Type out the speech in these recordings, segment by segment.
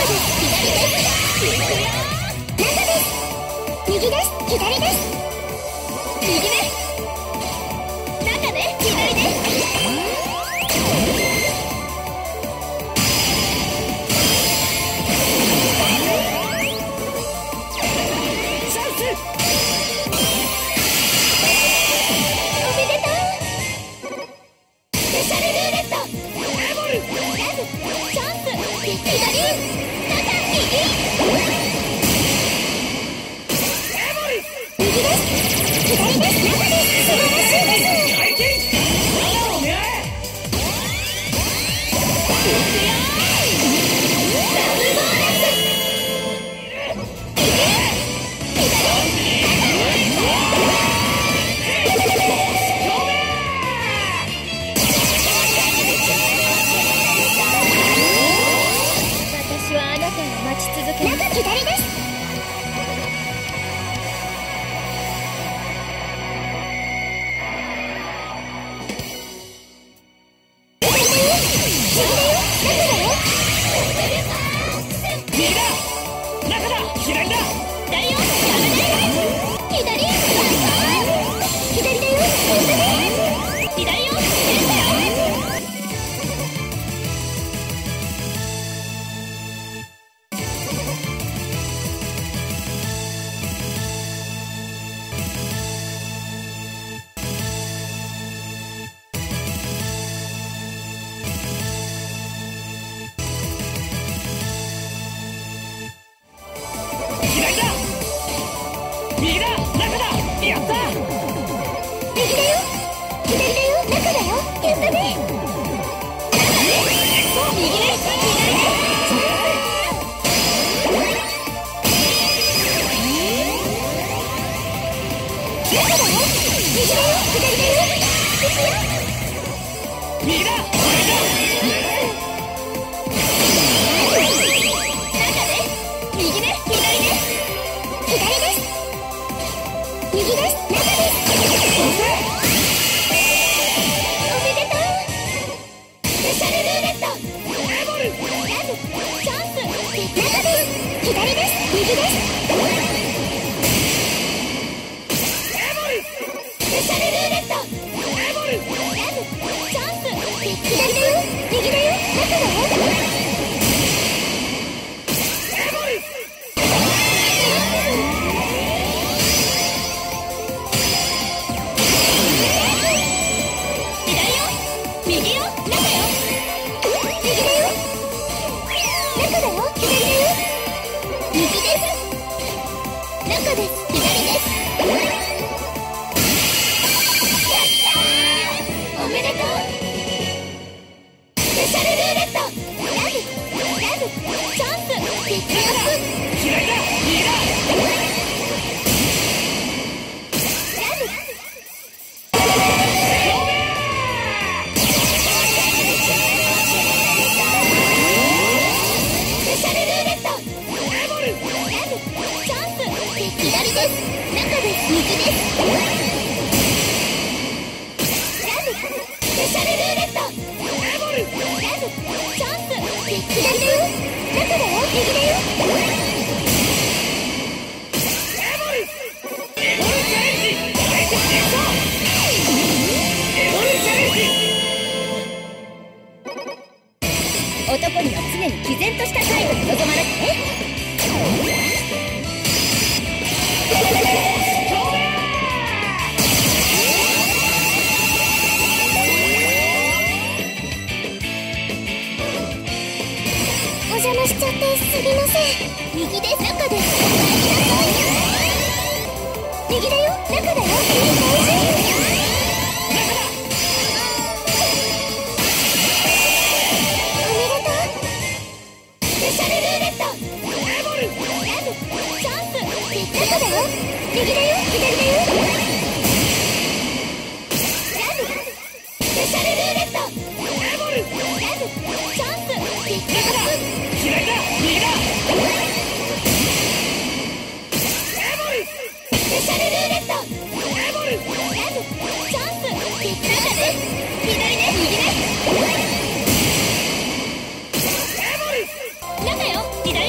左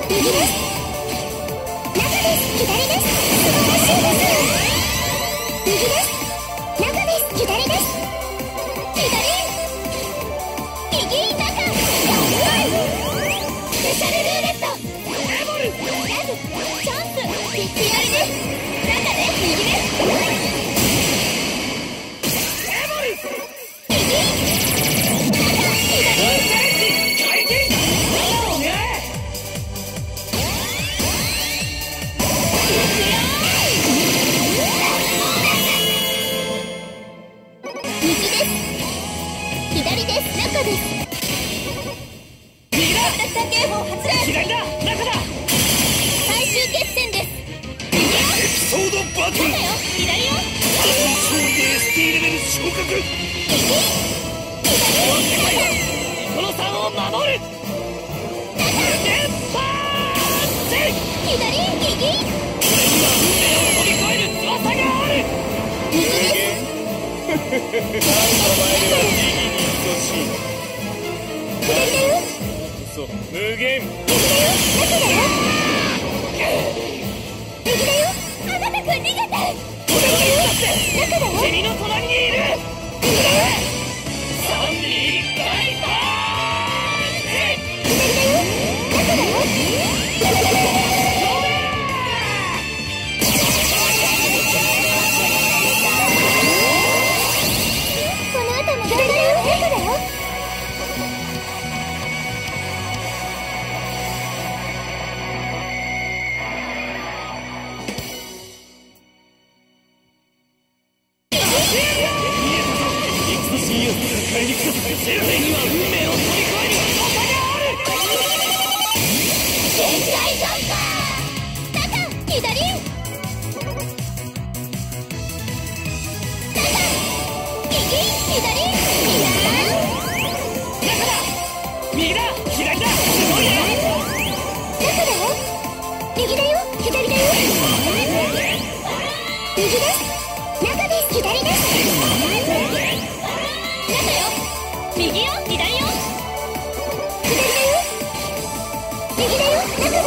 右です。中です。左です。素晴らしいです。右です。中です。左です。左。右中。スペシャルルーレット。エボル。ラブ。チャンス。左です。中で右です。エボル。右。中。左。回転。右です。左です。中です。右だ。アタッカー警報発令。左だ。中だ。最終決戦です。エピソードバトル。中よ。左よ。超低 ST レベル昇格。右。左。この3を守る。中。電波ー左。右。俺には運命を飛び越える翼がある。右です。何の前では右に等しい。左だよ。そう、無限。右だよ。中だよ。右だよ。あなたくん逃げて。俺は中だよ。君の隣にいる。右だよ。3、2、大パーンチ。左だよ。中だよ。この後も左だよ。中だよ。人類には運命を飛び越える翼がある。限界ジャンパー。中。左。中。右。左。中だ。右だ。左だ。すごいね。中だよ。右だよ。左だよ。右です。中です。左です。中よ。右よ。左よ。左だよ。右だよ。中だよ。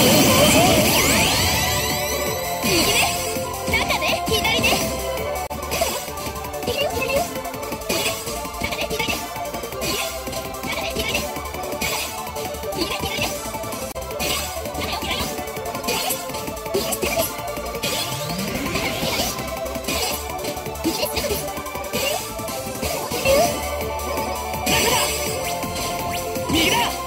右です。中で左です。右だよ。左だよ。右です。中で左です。右です。中で左です。右で左です。右です。中よ。左よ。左です。右です。中です。右です。中です。右だ。